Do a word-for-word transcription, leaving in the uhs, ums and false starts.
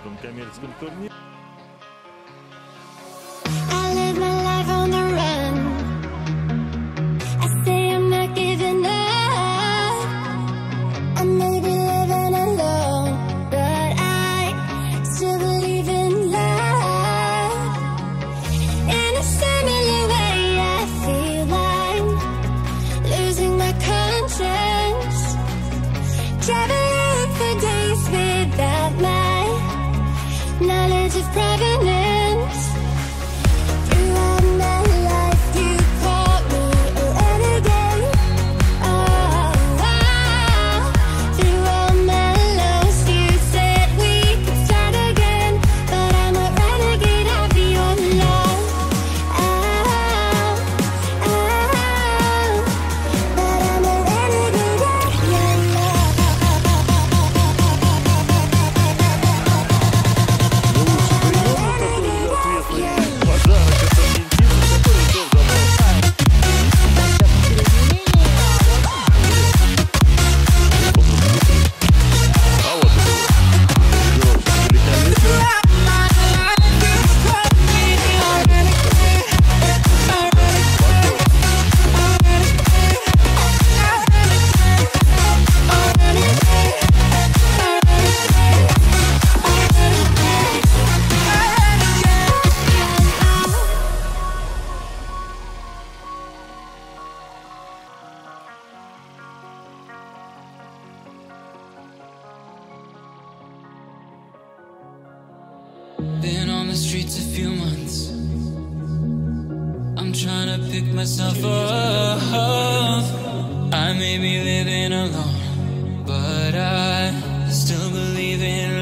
первом коммерческом турнире. Knowledge of provenance. Throughout my life, you called me a renegade. Oh, oh. Through all my lows, you said we could start again. But I'm a renegade of your love. Oh, oh. But I'm a renegade of your love. Подарок от Аргентины, который был давно. А вот это вот. Великолепно. Been on the streets a few months. I'm trying to pick myself up. I may be living alone, but I still believe in